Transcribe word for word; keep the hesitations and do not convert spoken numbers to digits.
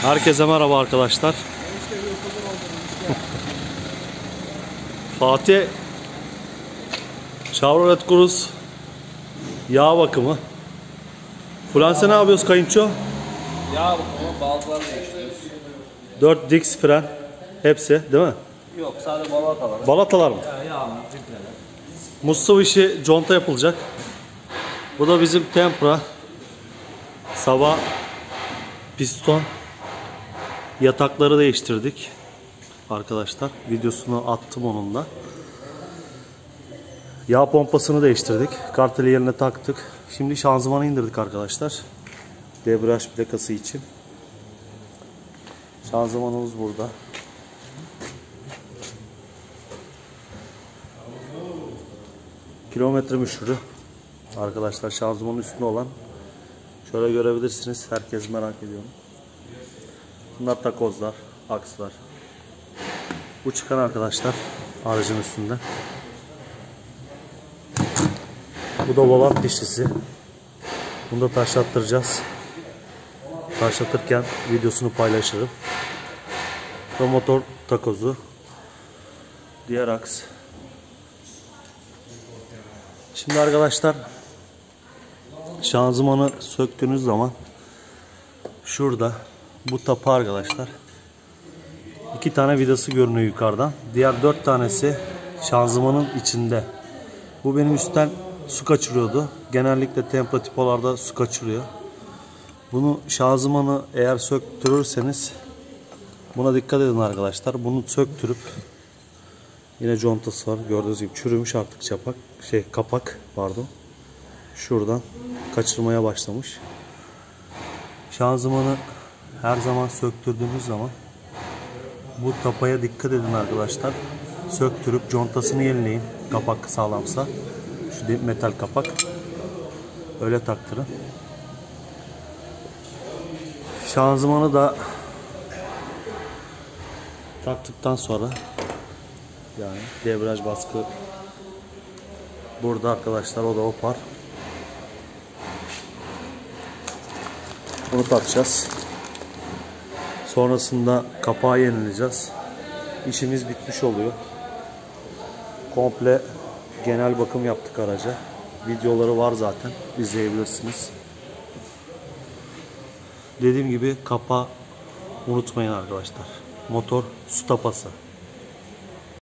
Herkese merhaba arkadaşlar. Fatih Chevrolet Cruze yağ bakımı. Fransa ne yapıyoruz kayınço? Yağ bakımı, balataları değiştiriyoruz. dört disk fren hepsi değil mi? Yok, sadece balatalar. Balatalar mı? Ya, yağlar, filtreler. Mustafa işi conta yapılacak. Bu da bizim Tempra. Sabah piston yatakları değiştirdik arkadaşlar. Videosunu attım onunla. Yağ pompasını değiştirdik. Karteli yerine taktık. Şimdi şanzımanı indirdik arkadaşlar. Debriyaj plakası için. Şanzımanımız burada. Kilometre müşürü arkadaşlar, şanzımanın üstünde olan. Şöyle görebilirsiniz. Herkes merak ediyor. Bunlar takozlar, akslar. Bu çıkan arkadaşlar aracın üstünde. Bu da volant dişlisi. Bunu da taşlattıracağız. Taşlatırken videosunu paylaşırım. Bu motor takozu. Diğer aks. Şimdi arkadaşlar şanzımanı söktüğünüz zaman şurada bu tapı arkadaşlar iki tane vidası görünüyor yukarıdan. Diğer dört tanesi şanzımanın içinde. Bu benim üstten su kaçırıyordu. Genellikle Tempra tipolarda su kaçırıyor. Bunu şanzımanı eğer söktürürseniz buna dikkat edin arkadaşlar. Bunu söktürüp, yine contası var gördüğünüz gibi, çürümüş artık çapak şey kapak pardon. Şuradan kaçırmaya başlamış. Şanzımanı her zaman söktürdüğünüz zaman bu tapaya dikkat edin arkadaşlar. Söktürüp contasını yenileyin. Kapak sağlamsa. Şu metal kapak. Öyle taktırın. Şanzımanı da taktıktan sonra, yani debriyaj baskı burada arkadaşlar, o da opar. Bunu takacağız. Sonrasında kapağı yenileyeceğiz. İşimiz bitmiş oluyor. Komple genel bakım yaptık araca. Videoları var zaten. İzleyebilirsiniz. Dediğim gibi kapağı unutmayın arkadaşlar. Motor su tapası.